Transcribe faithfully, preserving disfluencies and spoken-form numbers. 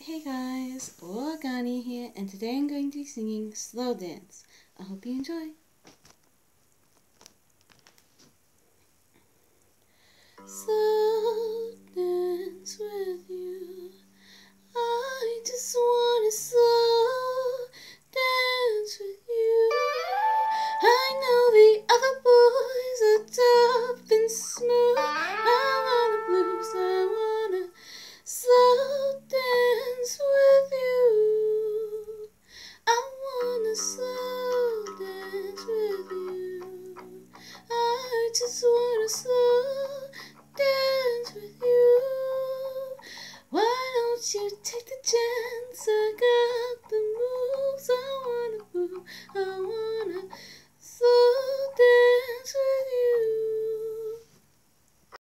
Hey guys, Origani here, and today I'm going to be singing Slow Dance. I hope you enjoy. Slow dance with